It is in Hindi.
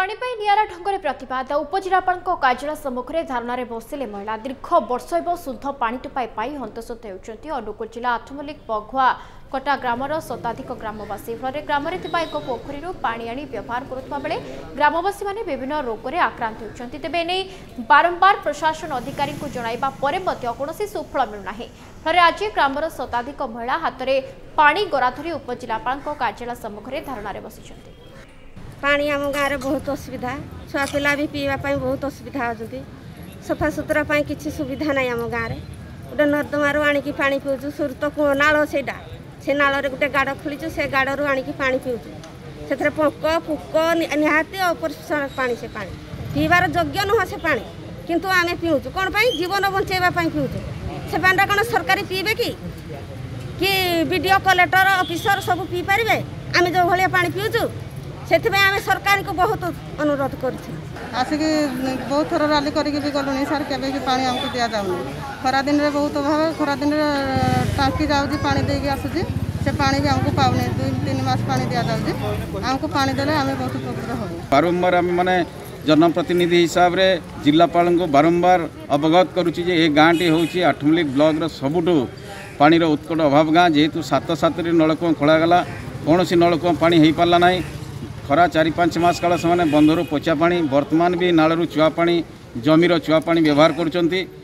पानी निरा ढंग से प्रतिवाद उपजिलापाल कार्यालय सम्मुखें धारणा बसिले महिला दीर्घ वर्ष शुद्ध पानी टोपाई पाई हंतसत होती। अनुगुल जिला आठमल बघुआ कटा ग्रामर शताधिक ग्रामवासी फल ग्राम एक पोखरी पानी आनी व्यवहार करुवा बेले ग्रामवासी मैंने विभिन्न रोग में आक्रांत होती। तेज एने बारंबार प्रशासन अधिकारी को जणाइबा परे कौन सुफल मिलूना। फल आज ग्रामर शताधिक महिला हाथ में पानी गरा धरी उपजिलापाल कार्यालय सम्मुखें धारणा बसी। पानी आम गाँव में बहुत असुविधा, छुआ पिला भी पीवाई बहुत असुविधा होती। सफा सुतरा किसी सुविधा ना आम गाँव में गोटे नर्दमारू आणिकी पानी पीऊँ सुरत नाल से नाल गोटे गाड़ खोलीचु से गाड़ू आणिकी पानी पीऊँ से पंक पुक निहाती अपरिष्कार पानी से पानी पीबार योग्य नुह से पानी किंतु आम पीऊँ कौन जीवन बचाइवाई पीऊँ से पानी कौन सरकारी पीबे कि वीडियो कलेक्टर ऑफिसर सब पी पारे आम जो भाया पानी पीऊँ से आम सरकार को बहुत अनुरोध कर आसिक बहुत थर राली करके भी गलुनी सार केवे भी पानी आमको दि जाऊनी खरा दिन में बहुत अभाव खरा दिन टांकी जाऊँगी पानी देगी आसूसी से पानी भी आमको पाऊनी 2-3 मास पानी दि जाऊँगी आमको पानी देले आम बहुत उपकृत हो। बारंबार आम मैंने जनप्रतिनिधि हिसाब से जिलापाल को बारंबार अवगत करुच्ची ये गाँव टी हूँ आठमल ब्लॉक सबुठू पानी उत्कट अभाव गाँ जेहेतु 7 नलकूप खोलागला कौन सी नलकूप पानी हो पारा ना खरा 4-5 मास काल से बंधर पोचा पानी वर्तमान भी नालू चुआ पानी जमीर चुआ पानी व्यवहार करुँच।